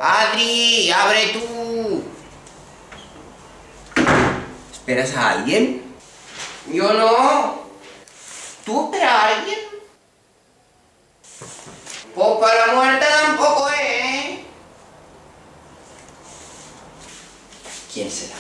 Adri, abre tú. ¿Esperas a alguien? Yo no. ¿Tú esperas a alguien? Pues para la muerte tampoco, ¿eh? ¿Quién será?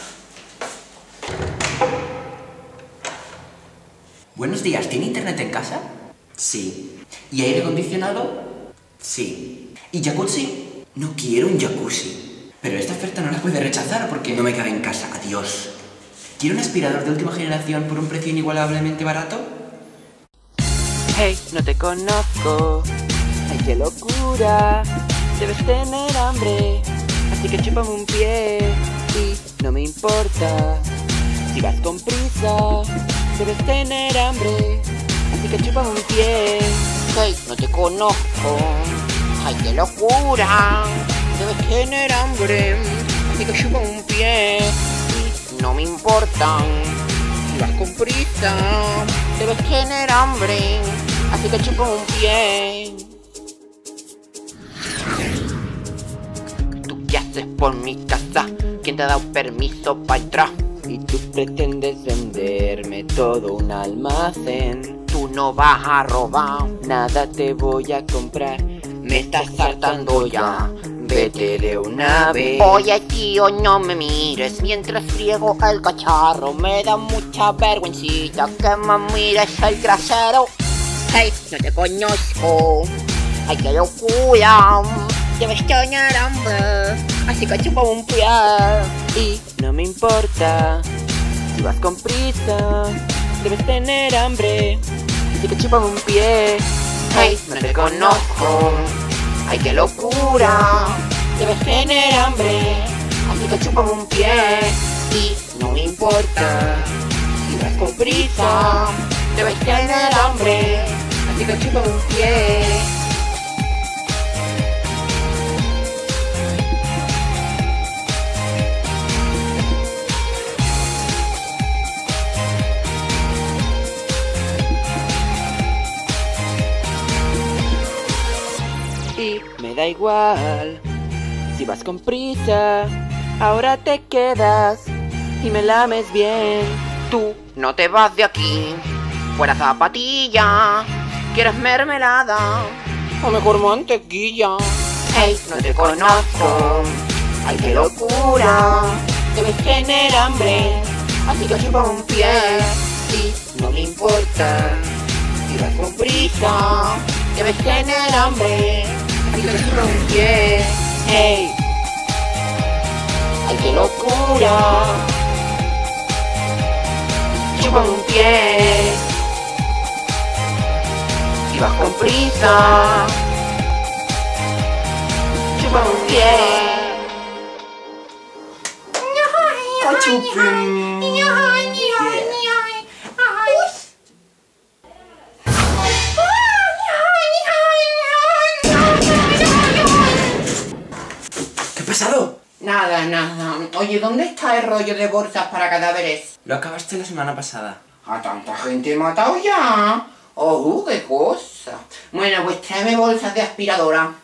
Buenos días, ¿tiene internet en casa? Sí. ¿Y aire acondicionado? Sí. ¿Y jacuzzi? No quiero un jacuzzi. Pero esta oferta no la puede rechazar porque no me cabe en casa. Adiós. ¿Quiere un aspirador de última generación por un precio inigualablemente barato? Hey, no te conozco. Ay, qué locura. Debes tener hambre. Así que chúpame un pie. Y no me importa si vas con prisa. Debes tener hambre. Así que chúpame un pie. Hey, no te conozco. Ay, qué locura. Debes tener hambre. Así que chupa un pie. Y no me importa si vas con prisa. Debes tener hambre. Así que chupa un pie. ¿Tú qué haces por mi casa? ¿Quién te ha dado permiso para entrar? Y tú pretendes venderme todo un almacén. Tú no vas a robar. Nada te voy a comprar. Me estás saltando ya. Vete de una vez. Oye tío, no me mires mientras friego el cacharro. Me da mucha vergüencita que me mires el trasero. Hey, no te conozco. Ay, qué locura. Debes tener hambre. Así que chupa un pie. Y no me importa si vas con prisa. Debes tener hambre. Así que chúpame un pie. Hey, no te conozco. Ay, qué locura. Debes tener hambre. Así que chúpame un pie. Y no me importa si vas con prisa. Debes tener hambre. Así que chúpame un pie. Y me da igual si vas con prisa. Ahora te quedas y me lames bien. Tú no te vas de aquí. Fuera zapatilla. ¿Quieres mermelada? O mejor mantequilla. Hey, no te conozco. Ay, qué locura. Debes tener hambre. Así que chupa un pie. Y no me importa si vas con prisa. Debes tener hambre. Así que chupa un pie. Hey. Ay, qué locura. Chupa un pie. Si vas con prisa. Chupa un pie. ¡Ay, chupín! ¿Qué ha pasado? Nada, nada. Oye, ¿dónde está el rollo de bolsas para cadáveres? Lo acabaste la semana pasada. ¿A tanta gente he matado ya? ¡Oh, qué cosa! Bueno, pues tráeme bolsas de aspiradora.